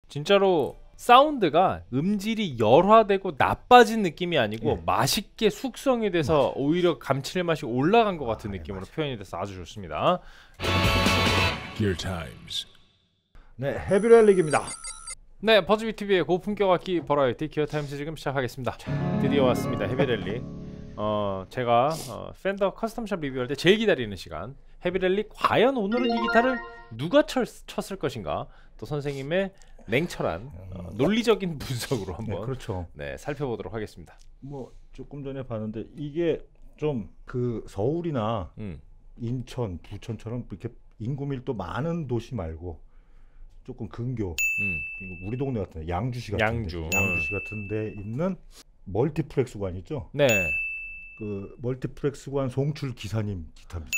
진짜로 사운드가 음질이 열화되고 나빠진 느낌이 아니고 예. 맛있게 숙성이 돼서 오히려 감칠맛이 올라간 것 같은 느낌으로 표현이 돼서 아주 좋습니다. Gear Times. 네, 헤비렐릭입니다. 네, 버즈비 TV의 고품격 악기 버라이어티 기어타임즈 지금 시작하겠습니다. 드디어 왔습니다. 헤비렐릭. 제가 팬더 커스텀샵 리뷰할 때 제일 기다리는 시간. 헤비렐릭 과연 오늘은 이 기타를 누가 쳤을 것인가? 또 선생님의 냉철한 논리적인 분석으로 한번 그렇죠. 네, 살펴보도록 하겠습니다. 뭐 조금 전에 봤는데 이게 좀 그 서울이나 인천, 부천처럼 이렇게 인구 밀도 많은 도시 말고 조금 근교, 우리 동네 같은 데, 양주시 같은 데, 양주시 같은 데 있는 멀티플렉스관 있죠? 네. 그 멀티플렉스관 송출 기사님 기타입니다.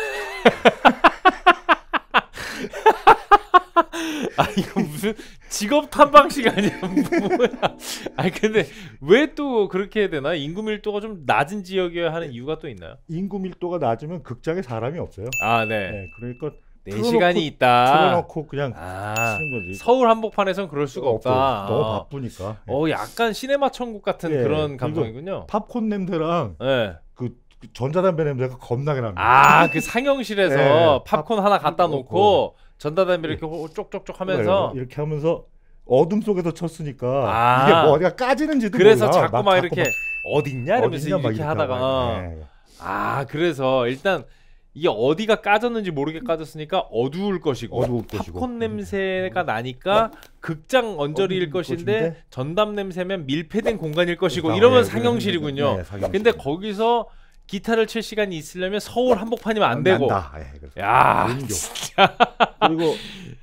아 이거 무슨 직업 탐방식 아니야? 뭐야? 아니 근데 왜 또 그렇게 해야 되나? 인구 밀도가 좀 낮은 지역이어야 하는 이유가 또 있나요? 인구 밀도가 낮으면 극장에 사람이 없어요. 아 네. 네, 그러니까 4시간이 있다. 틀어놓고 그냥 치는 거지. 서울 한복판에선 그럴 수가 없다. 너무 바쁘니까. 약간 시네마 천국 같은 그런 감성이군요. 팝콘 냄새랑 네. 그 전자담배 냄새가 겁나게 납니다. 아, 그 상영실에서 팝콘 하나 갖다 놓고 전자담배 이렇게 쪽쪽쪽 하면서 이렇게 하면서 어둠 속에서 쳤으니까 이게 뭐 어디가 까지는지도 그래서 몰라. 자꾸 막 이렇게 어딨냐 이러면서 이렇게 하다가 그래서 일단 이게 어디가 까졌는지 모르게 까졌으니까 어두울 것이고 팝콘 냄새가 나니까 극장 언저리일 것인데 전담 냄새면 밀폐된 공간일 것이고 이러면 상영실이군요. 근데 거기서 기타를 칠 시간이 있으려면 서울 한복판이면 안 되고. 야, 진짜. 그리고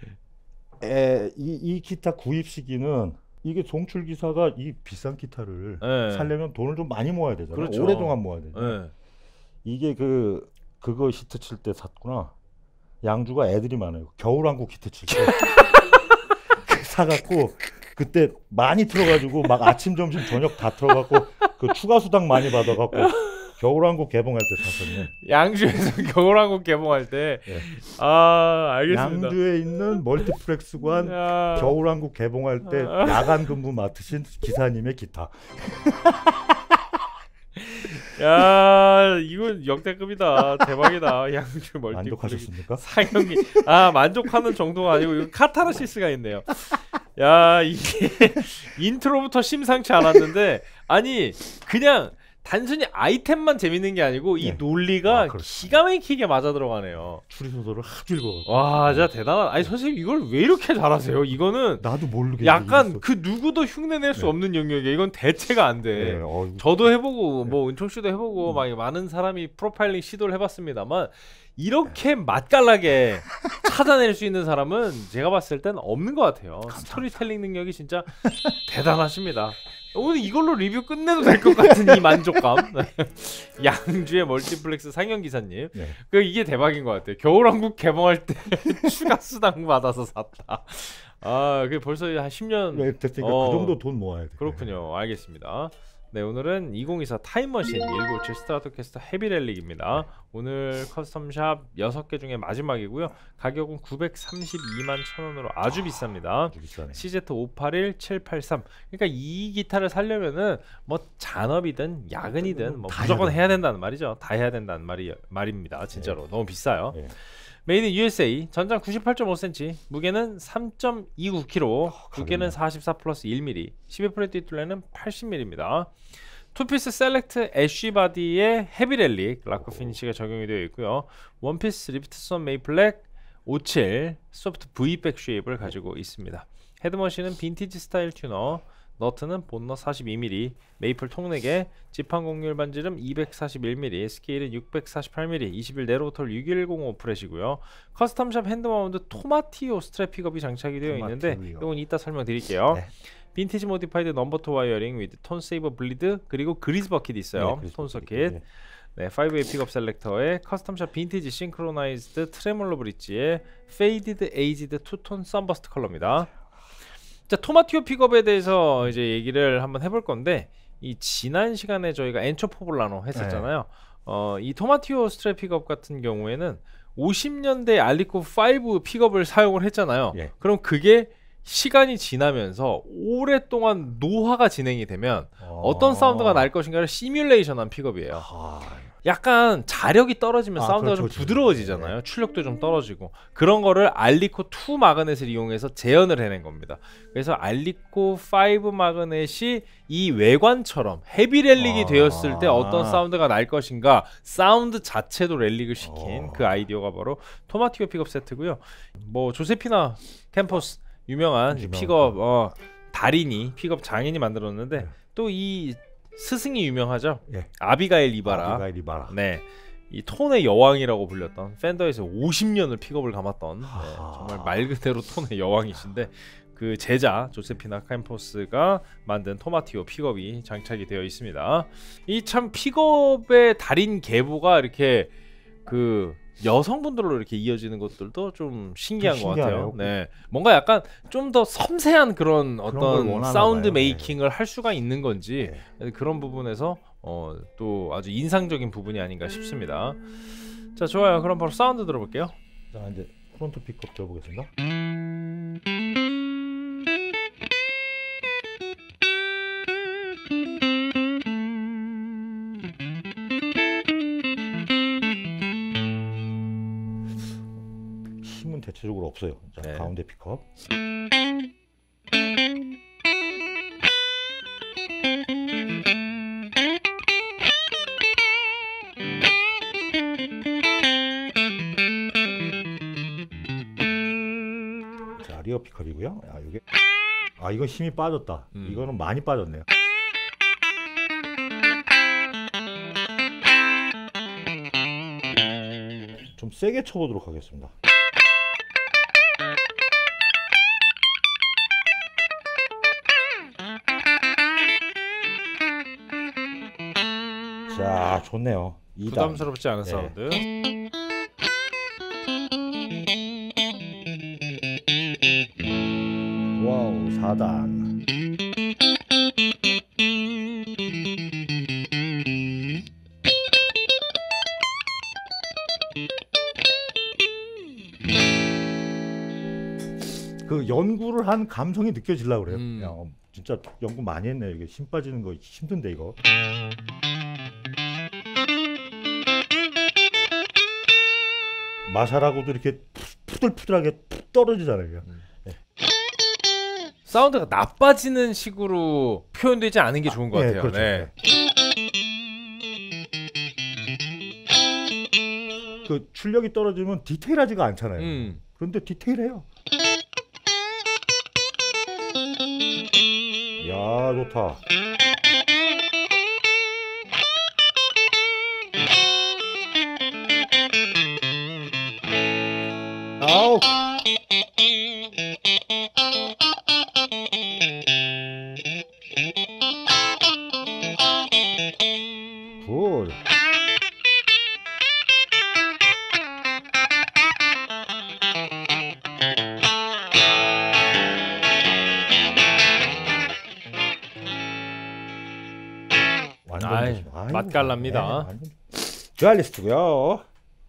이 기타 구입 시기는 이게 송출 기사가 이 비싼 기타를 살려면 돈을 좀 많이 모아야 되잖아요. 그렇죠. 오랫동안 모아야 되잖아요. 이게 그거 히트 칠 때 샀구나. 양주가 애들이 많아요. 겨울왕국 히트 칠 때 사갖고 그때 많이 틀어가지고 막 아침 점심 저녁 다 틀어갖고 그 추가 수당 많이 받아갖고 겨울왕국 개봉할 때 샀었네. 양주에서 겨울왕국 개봉할 때. 알겠습니다. 양주에 있는 멀티플렉스관 겨울왕국 개봉할 때 야간 근무 맡으신 기사님의 기타. 야, 이건 역대급이다. 대박이다. 양주 멀티플렉스. 만족하셨습니까? 상영이 만족하는 정도가 아니고 이거 카타르시스가 있네요. 야, 이게 인트로부터 심상치 않았는데 아니 그냥 단순히 아이템만 재밌는 게 아니고 이 논리가 기가 막히게 맞아 들어가네요. 추리소설을 아주 읽어갖고. 와, 진짜 대단하다. 아니 선생님 이걸 왜 이렇게 잘하세요? 이거는 나도 모르겠는데 약간 그 누구도 흉내낼 수 없는 영역이야. 이건 대체가 안 돼. 저도 해보고 뭐 은총 씨도 해보고 막 많은 사람이 프로파일링 시도를 해봤습니다만 이렇게 맛깔나게 찾아낼 수 있는 사람은 제가 봤을 땐 없는 것 같아요. 스토리텔링 능력이 진짜 대단하십니다. 오늘 이걸로 리뷰 끝내도 될 것 같은 이 만족감. 양주의 멀티플렉스 상영기사님. 이게 대박인 것 같아요. 겨울왕국 개봉할 때 추가 수당 받아서 샀다. 그게 벌써 한 10년 됐으니까 그 정도 돈 모아야 돼. 그렇군요. 알겠습니다. 네, 오늘은 2024 타임머신 1957 스트라토캐스터 헤비렐릭입니다. 오늘 커스텀샵 6개 중에 마지막이고요. 가격은 932만 1,000원으로 아주 비쌉니다. CZ581 783. 그러니까 이 기타를 살려면은 뭐 잔업이든 야근이든 뭐 무조건 해야 된다는 말이죠. 다 해야 된다는 말입니다. 진짜로 너무 비싸요. 메이드 USA, 전장 98.5cm, 무게는 3.29kg, 두께는 44 플러스 1mm, 12프렛 뒷둘레는 80mm입니다. 투피스 셀렉트 애쉬 바디의 헤비렐릭 락커 피니시가 적용이 되어 있고요. 원피스 리프트선 메이플렉 57 소프트 V백 쉐입을 가지고 있습니다. 헤드머신은 빈티지 스타일 튜너, 너트는 본너 42mm, 메이플 통내개, 지판 곡률 반지름 241mm, 스케일은 648mm, 21 네로톨 6105 프렛이고요. 커스텀샵 핸드마운드 토마티오 스트랩 픽업이 장착이 되어 있는데 이건 이따 설명드릴게요. 빈티지 모디파이드 넘버 2 와이어링 위드 톤 세이버 블리드 그리고 그리즈 버킷이 있어요. 톤 서킷. 네, 5웨이 픽업 셀렉터에 커스텀샵 빈티지 싱크로나이즈드 트레몰로 브릿지에 페이디드 에이지드 투톤 썬버스트 컬러입니다. 자, 토마티오 픽업에 대해서 이제 얘기를 한번 해볼 건데 이 지난 시간에 저희가 엔초 포블라노 했었잖아요. 이 토마티오 스트랩 픽업 같은 경우에는 50년대 알리코 5 픽업을 사용을 했잖아요. 그럼 그게 시간이 지나면서 오랫동안 노화가 진행이 되면 어떤 사운드가 날 것인가를 시뮬레이션한 픽업이에요. 약간 자력이 떨어지면 사운드가 그렇죠, 좀 부드러워지잖아요. 출력도 좀 떨어지고 그런 거를 알리코 2 마그넷을 이용해서 재현을 해낸 겁니다. 그래서 알리코 5 마그넷이 이 외관처럼 헤비 렐릭이 되었을 때 어떤 사운드가 날 것인가 사운드 자체도 렐릭을 시킨 그 아이디어가 바로 토마티오 픽업 세트고요. 뭐 조세피나 캠퍼스 유명한 픽업 달인이 픽업 장인이 만들었는데 또 이 스승이 유명하죠. 예. 아비가일 이바라. 네, 이 톤의 여왕이라고 불렸던 팬더에서 50년을 픽업을 감았던 정말 말 그대로 톤의 여왕이신데 그 제자 조세피나 캠퍼스가 만든 토마티오 픽업이 장착이 되어 있습니다. 이 참 픽업의 달인 계보가 이렇게 그 여성분들로 이렇게 이어지는 것들도 좀 신기한 것 같아요. 네, 뭔가 약간 좀 더 섬세한 그런 어떤 사운드 메이킹을 할 수가 있는 건지 그런 부분에서 또 아주 인상적인 부분이 아닌가 싶습니다. 자, 좋아요. 그럼 바로 사운드 들어볼게요. 자, 이제 프론트 픽업 들어보겠습니다. 힘은 대체적으로 없어요. 자, 네. 가운데 픽업. 자, 리어 픽업이고요. 이게 이건 힘이 빠졌다. 이거는 많이 빠졌네요. 좀 세게 쳐보도록 하겠습니다. 자, 좋네요. 2단. 부담스럽지 않은 사운드. 와우, 4단. 그 연구를 한 감성이 느껴지려고 그래요. 야, 진짜 연구 많이 했네요. 이게 힘 빠지는 거 힘든데 이거. 마샬하고도 이렇게 푸들푸들하게 푹 떨어지잖아요. 사운드가 나빠지는 식으로 표현되지 않은 게 좋은 것 같아요. 그렇죠. 네. 그 출력이 떨어지면 디테일하지가 않잖아요. 그런데 디테일해요. 야, 좋다. 아우. 굿. 맛깔납니다. 듀얼리스트고요.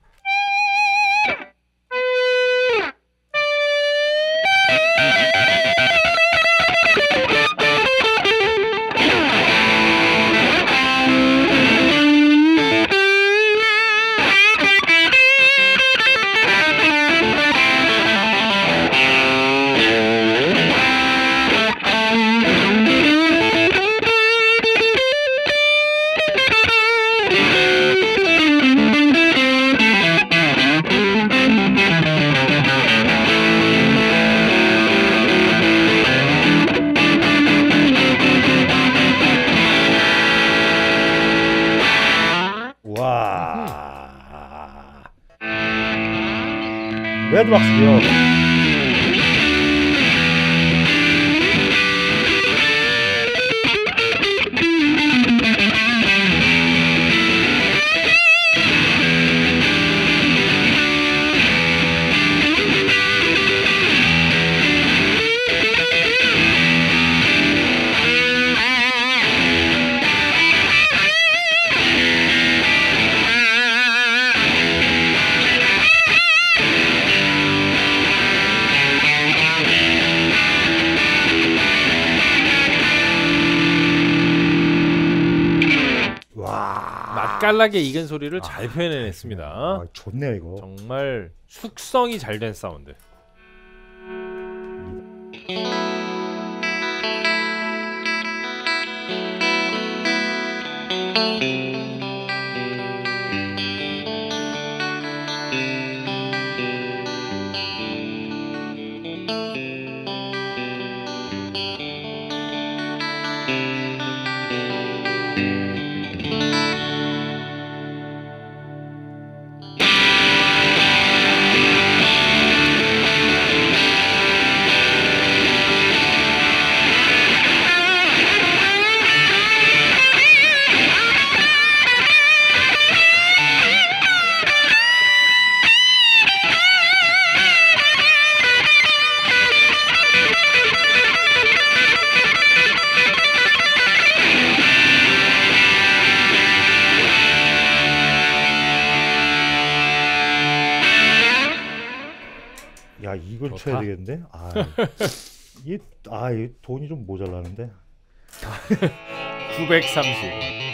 와. 레드박스고요. 맛깔나게 익은 소리를 잘 표현해냈습니다. 아, 좋네요 이거. 정말 숙성이 잘 된 사운드. 야 이걸 좋다. 쳐야 되겠는데? 이게 돈이 좀 모자라는데. 930.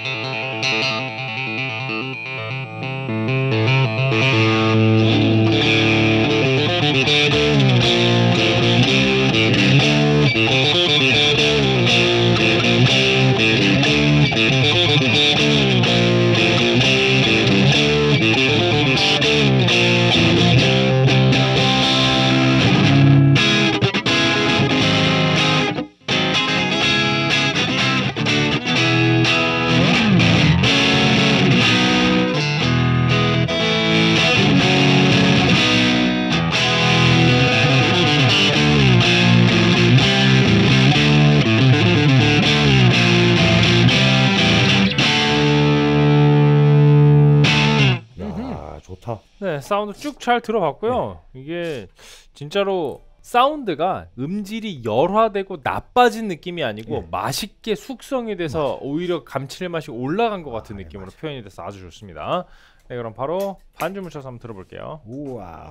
좋다. 네, 사운드 쭉 잘 들어봤고요. 이게 진짜로 사운드가 음질이 열화되고 나빠진 느낌이 아니고 맛있게 숙성이 돼서 오히려 감칠맛이 올라간 것 같은 느낌으로 표현이 돼서 아주 좋습니다. 네, 그럼 바로 반주 묻혀서 한번 들어볼게요. 우와.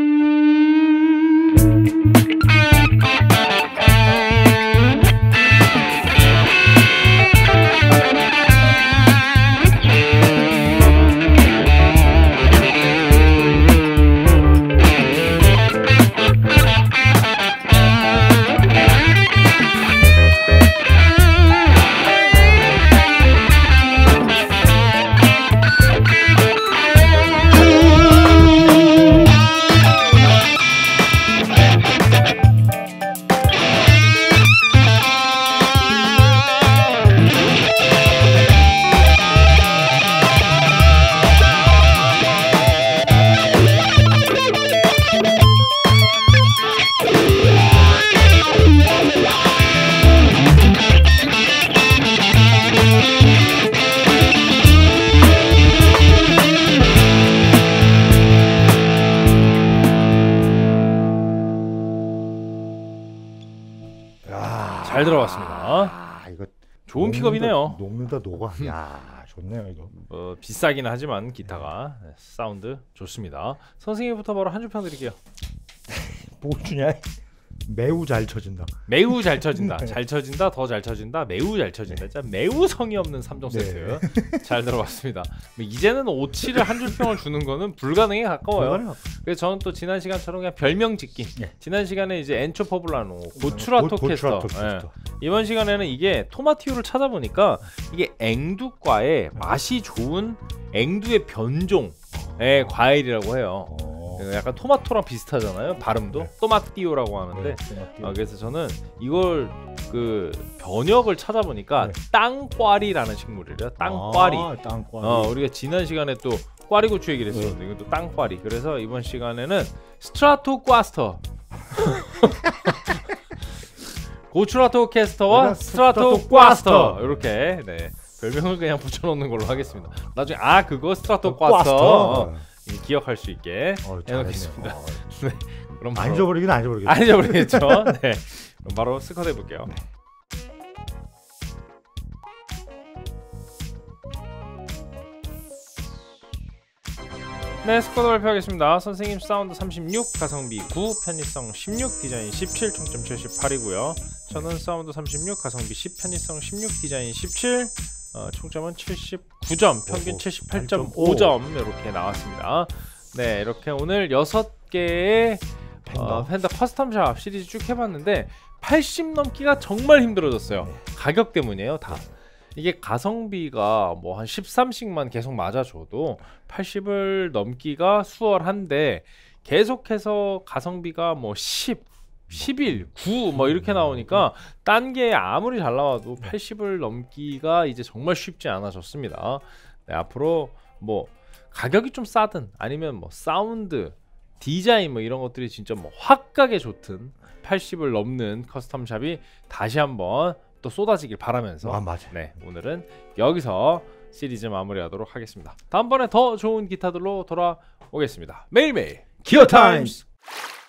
잘 들어봤습니다. 이거 좋은 픽업이네요. 녹는다 녹아. 야 좋네요 이거. 비싸긴 하지만 기타가 사운드 좋습니다. 선생님부터 바로 한 줄 평 드릴게요. 뭐 주냐? 매우 잘 쳐진다. 매우 잘 쳐진다. 잘 쳐진다. 더 잘 쳐진다. 매우 잘 쳐진다. 진짜 매우 성의 없는 3종 세트. 잘 들어봤습니다. 이제는 오치를 한 줄 평을 주는 거는 불가능에 가까워요. 그래서 저는 또 지난 시간처럼 그냥 별명 짓기. 지난 시간에 이제 엔초 포블라노, 고추라토 캐스터. 이번 시간에는 이게 토마티오를 찾아보니까 이게 앵두과의 맛이 좋은 앵두의 변종의 과일이라고 해요. 약간 토마토랑 비슷하잖아요. 발음도 토마티오라고 하는데 그래서 저는 이걸 그 번역을 찾아보니까 땅꽈리라는 식물이래요. 땅꽈리. 땅꽈리. 우리가 지난 시간에 또 꽈리고추 얘기를 했었는데 이건 또 땅꽈리. 그래서 이번 시간에는 스트라토과스터 고추라토 캐스터와 스트라토과스터 이렇게 별명을 그냥 붙여놓는 걸로 하겠습니다. 나중에 그거 스트라토과스터 기억할 수 있게 해놓겠습니다. 네, 그럼 안 잊어버리긴 안 잊어버리겠죠. 안 잊어버리겠죠. 네, 그럼 바로 스쿼드 해볼게요. 네, 스쿼드 발표하겠습니다. 선생님 사운드 36, 가성비 9, 편의성 16, 디자인 17, 총점 78이고요. 저는 사운드 36, 가성비 10, 편의성 16, 디자인 17, 총점은 79점, 평균 오호, 78.5점 이렇게 나왔습니다. 네, 이렇게 오늘 6개의 펜더 커스텀샵 시리즈 쭉 해봤는데 80 넘기가 정말 힘들어졌어요. 가격 때문이에요, 다. 이게 가성비가 뭐 한 13씩만 계속 맞아줘도 80을 넘기가 수월한데 계속해서 가성비가 뭐 10, 11, 9 뭐 이렇게 나오니까 딴 게 아무리 잘 나와도 80을 넘기가 이제 정말 쉽지 않아졌습니다. 네, 앞으로 뭐 가격이 좀 싸든 아니면 뭐 사운드, 디자인 뭐 이런 것들이 진짜 뭐 확 가게 좋든 80을 넘는 커스텀샵이 다시 한번 또 쏟아지길 바라면서 맞아. 네, 오늘은 여기서 시리즈 마무리하도록 하겠습니다. 다음번에 더 좋은 기타들로 돌아오겠습니다. 매일매일 기어 타임스.